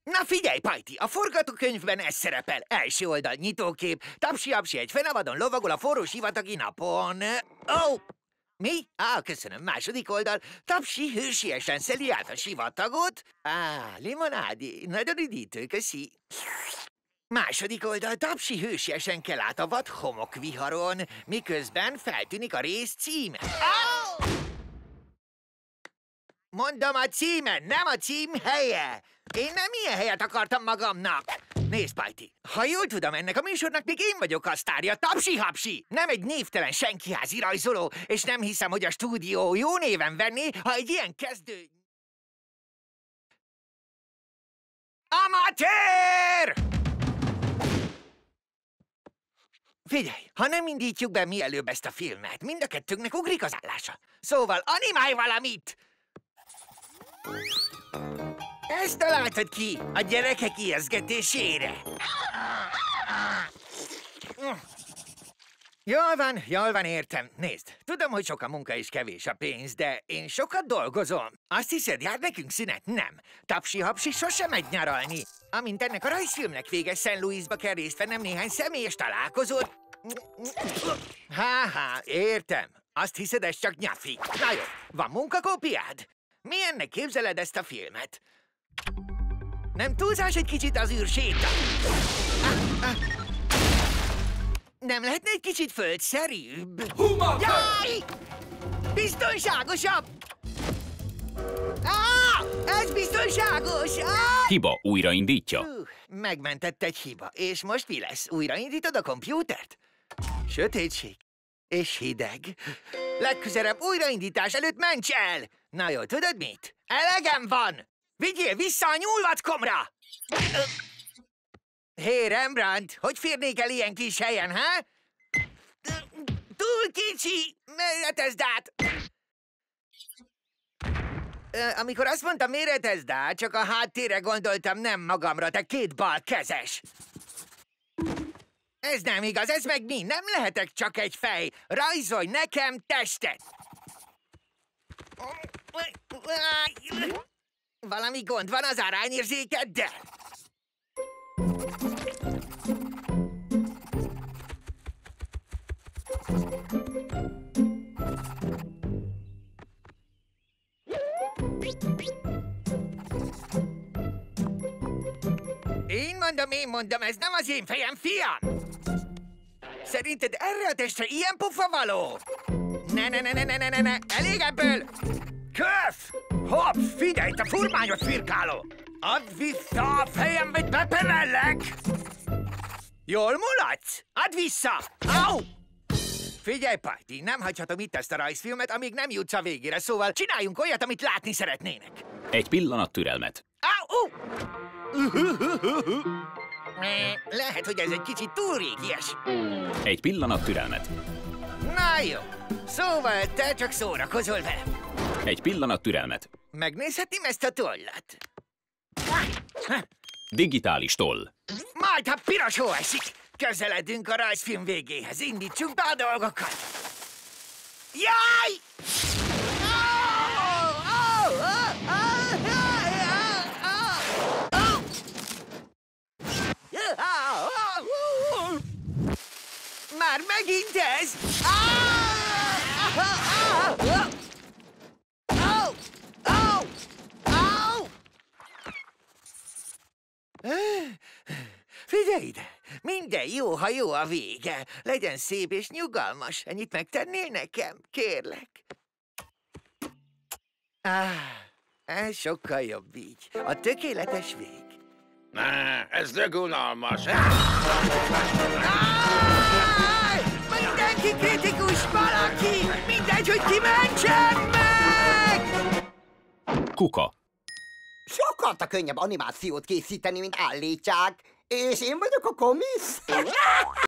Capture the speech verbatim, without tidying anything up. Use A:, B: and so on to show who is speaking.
A: Na figyelj, Pajti, a forgatókönyvben ez szerepel. Első oldal nyitókép, Tapsi-apsi egy fenavadon lovagol a forró sivatagi napon. Ó! Oh! Mi? Á, köszönöm. Második oldal, Tapsi hősiesen szeli át a sivatagot. Á, limonádi, nagyon üdítő, köszi. Második oldal, Tapsi hősiesen kell át a vad homokviharon, miközben feltűnik a rész címe. Oh! Mondom a címen, nem a cím helye. Én nem ilyen helyet akartam magamnak. Nézd, Pajti, ha jól tudom, ennek a műsornak még én vagyok a sztárja, Tapsi-hapsi. Nem egy névtelen senkiházi rajzoló, és nem hiszem, hogy a stúdió jó néven venné, ha egy ilyen kezdő... Amatőr! Figyelj, ha nem indítjuk be mielőbb ezt a filmet, mind a kettőnknek ugrik az állása. Szóval animálj valamit! Ezt találtad ki a gyerekek ijesztgetésére. Jól van, jól van, értem. Nézd, tudom, hogy sok a munka és kevés a pénz, de én sokat dolgozom. Azt hiszed, jár nekünk szünet? Nem. Tapsi-hapsi sosem megy nyaralni. Amint ennek a rajzfilmnek vége, Saint Louisba kell részt vennem néhány személyes találkozót. Há-há, értem. Azt hiszed, ez csak nyafik. Na jó, van munkakópiád? Milyennek képzeled ezt a filmet? Nem túlzás egy kicsit az űrséta? Ah, ah. Nem lehetne egy kicsit földszerűbb? Jaj! Biztonságosabb! Ah, ez biztonságos! Ah!
B: Hiba újraindítja.
A: Uh, megmentett egy hiba. És most mi lesz? Újraindítod a kompjútert? Sötétség és hideg. Legközelebb újraindítás előtt ments el! Na jó, tudod mit? Elegem van! Vigyél vissza a nyúlvackomra! Hé, Rembrandt, hogy férnék el ilyen kis helyen, ha? Túl kicsi! Méretezd át! Amikor azt mondtam, méretezd át, csak a háttérre gondoltam, nem magamra, te két bal kezes! Ez nem igaz, ez meg mi? Nem lehetek csak egy fej! Rajzolj nekem testet! Valami gond van az arányérzékeddel? Én mondom, én mondom, ez nem az én fejem, fiam! Szerinted erre a testre ilyen pofa való? Ne, ne, ne, ne, ne, ne, ne, elég ebből! Köf! Hopp, figyelj, te furmányos firkáló! Add vissza a fejem, vagy bepemellek! Jól mulatsz? Add vissza! Au! Figyelj, Pajti, nem hagyhatom itt ezt a rajzfilmet, amíg nem jutsz a végére, szóval csináljunk olyat, amit látni szeretnének.
B: Egy pillanat türelmet.
A: Au! Uh! Lehet, hogy ez egy kicsit túl régies.
B: Egy pillanat türelmet.
A: Na jó, szóval te csak szórakozol velem.
B: Egy pillanat türelmet.
A: Megnézhetném ezt a tollat?
B: Digitális toll.
A: Majd, ha piros hó esik, közeledünk a rajzfilm végéhez. Indítsuk be a dolgokat. Jaj! Már megint ez! Figyelj ide! Minden jó, ha jó a vége. Legyen szép és nyugalmas. Ennyit megtennél nekem? Kérlek. Ah, ez sokkal jobb így. A tökéletes vég.
C: Ne, ez de unalmas.
A: Mindenki kritikus, valaki! Mindegy, hogy ki mentsen meg!
B: Kuka.
D: Sokkal könnyebb animációt készíteni, mint állítsák. És én vagyok a komisz.